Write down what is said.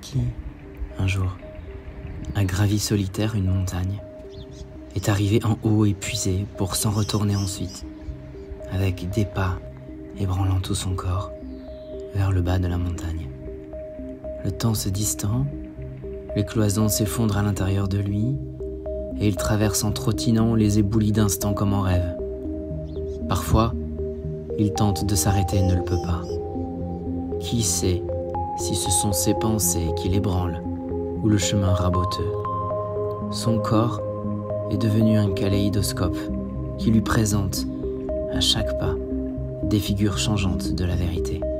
Qui, un jour, a gravi solitaire une montagne, est arrivé en haut épuisé pour s'en retourner ensuite, avec des pas ébranlant tout son corps, vers le bas de la montagne. Le temps se distend, les cloisons s'effondrent à l'intérieur de lui, et il traverse en trottinant les éboulis d'instants comme en rêve. Parfois, il tente de s'arrêter et ne le peut pas. Qui sait si ce sont ses pensées qui l'ébranlent ou le chemin raboteux. Son corps est devenu un kaléidoscope qui lui présente, à chaque pas, des figures changeantes de la vérité.